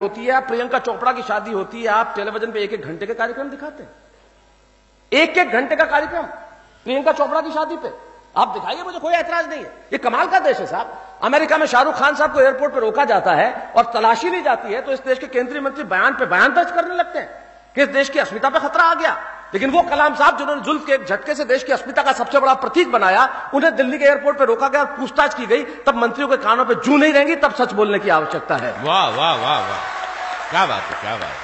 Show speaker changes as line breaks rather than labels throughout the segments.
होती है, प्रियंका चोपड़ा की शादी होती है, आप टेलीविजन पे एक एक घंटे के कार्यक्रम दिखाते हैं। एक एक घंटे का कार्यक्रम प्रियंका चोपड़ा की शादी पे आप दिखाइए, मुझे कोई ऐतराज नहीं है। ये कमाल का देश है साहब। अमेरिका में शाहरुख खान साहब को एयरपोर्ट पर रोका जाता है और तलाशी ली जाती है तो इस देश के केंद्रीय मंत्री बयान पे बयान दर्ज करने लगते हैं कि इस देश की अस्मिता पे खतरा आ गया। लेकिन वो कलाम साहब जिन्होंने जुल्फ के एक झटके से देश की अस्मिता का सबसे बड़ा प्रतीक बनाया, उन्हें दिल्ली के एयरपोर्ट पर रोका गया और पूछताछ की गई, तब मंत्रियों के कानों पर जू नहीं रहेंगी, तब सच बोलने की आवश्यकता है।
वाह वाह वाह वाह, क्या बात है, क्या बात है।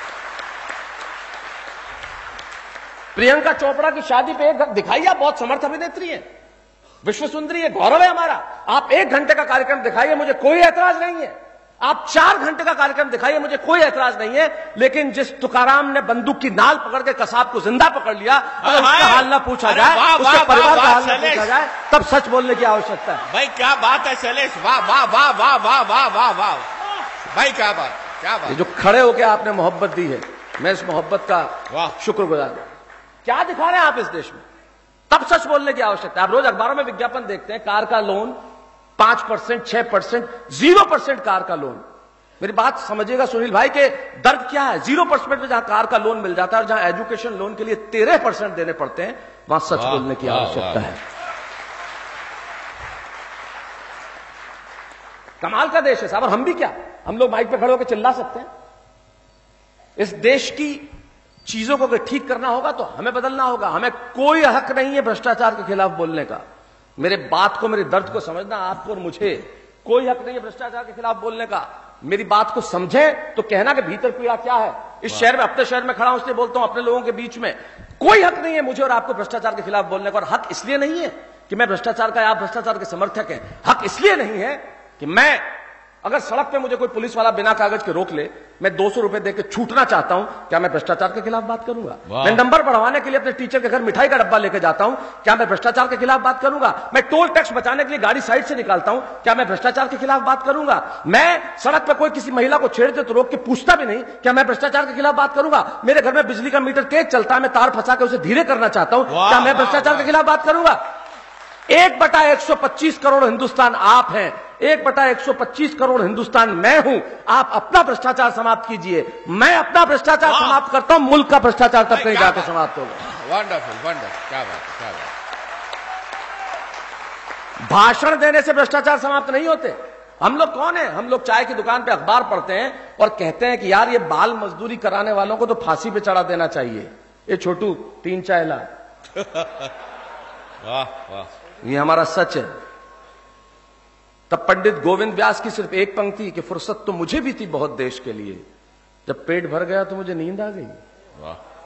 प्रियंका चोपड़ा की शादी पे एक दिखाइए, आप बहुत समर्थ अभिनेत्री हैं, विश्व सुंदरी है, गौरव है हमारा। आप एक घंटे का कार्यक्रम दिखाइए, मुझे कोई ऐतराज नहीं है। आप 4 घंटे का कार्यक्रम दिखाइए, मुझे कोई ऐतराज नहीं है। लेकिन जिस तुकाराम ने बंदूक की नाल पकड़ के कसाब को जिंदा पकड़ लिया, अगर उसका हाल ना पूछा जाए, उसके परिवार का हाल ना पूछा जाए, तब सच बोलने की आवश्यकता है।
भाई क्या बात है शैलेश, वाह वाह वाह वाह वाह वाह वाह वाह भाई, क्या बात, क्या बात।
ये जो खड़े होकर आपने मोहब्बत दी है, मैं इस मोहब्बत का शुक्रगुजार हूं। क्या दिखा रहे हैं आप इस देश में, तब सच बोलने की आवश्यकता है। आप रोज अखबारों में विज्ञापन देखते हैं, कार का लोन 5%, 6%, 0% कार का लोन। मेरी बात समझिएगा सुनील भाई के दर्द क्या है। 0% में जहां कार का लोन मिल जाता है और जहां एजुकेशन लोन के लिए 13% देने पड़ते हैं, वहां सच बोलने की आवश्यकता है। कमाल का देश है साहब। और हम भी क्या, हम लोग माइक पे खड़े होकर चिल्ला सकते हैं। इस देश की चीजों को अगर ठीक करना होगा तो हमें बदलना होगा। हमें कोई हक नहीं है भ्रष्टाचार के खिलाफ बोलने का। मेरे बात को, मेरे दर्द को समझना, आपको और मुझे कोई हक नहीं है भ्रष्टाचार के खिलाफ बोलने का। मेरी बात को समझे तो कहना कि भीतर पीड़ा क्या है। इस शहर में, अपने शहर में खड़ा हूं इसलिए बोलता हूं, अपने लोगों के बीच में कोई हक नहीं है मुझे और आपको भ्रष्टाचार के खिलाफ बोलने का। और हक इसलिए नहीं है कि मैं भ्रष्टाचार का या आप भ्रष्टाचार के समर्थक हैं। हक इसलिए नहीं है कि मैं, अगर सड़क पे मुझे कोई पुलिस वाला बिना कागज के रोक ले, मैं 200 रुपए देकर छूटना चाहता हूं, क्या मैं भ्रष्टाचार के खिलाफ बात करूंगा? मैं नंबर बढ़वाने के लिए अपने टीचर के घर मिठाई का डब्बा लेके जाता हूं, क्या मैं भ्रष्टाचार के खिलाफ बात करूंगा? मैं टोल टैक्स बचाने के लिए गाड़ी साइड से निकालता हूं, क्या मैं भ्रष्टाचार के खिलाफ बात करूंगा? मैं सड़क पर कोई किसी महिला को छेड़ते तो रोक के पूछता भी नहीं, क्या मैं भ्रष्टाचार के खिलाफ बात करूंगा? मेरे घर में बिजली का मीटर तेज चलता है, मैं तार फंसा के उसे धीरे करना चाहता हूं, क्या मैं भ्रष्टाचार के खिलाफ बात करूंगा? 1/125 करोड़ हिंदुस्तान आप हैं, 1/125 करोड़ हिंदुस्तान मैं हूं। आप अपना भ्रष्टाचार समाप्त कीजिए, मैं अपना भ्रष्टाचार समाप्त करता हूं, मुल्क का भ्रष्टाचार तब कहीं जाकर समाप्त होगा।
वंडरफुल वंडरफुल, क्या बात, क्या बात।
भाषण देने से भ्रष्टाचार समाप्त नहीं होते। हम लोग कौन है? हम लोग चाय की दुकान पे अखबार पढ़ते हैं और कहते हैं कि यार ये बाल मजदूरी कराने वालों को तो फांसी पे चढ़ा देना चाहिए। ये छोटू 3 चाय ला।
वाह वाह,
ये हमारा सच है। तब पंडित गोविंद व्यास की सिर्फ एक पंक्ति कि फुर्सत तो मुझे भी थी बहुत देश के लिए, जब पेट भर गया तो मुझे नींद आ गई।
वाह।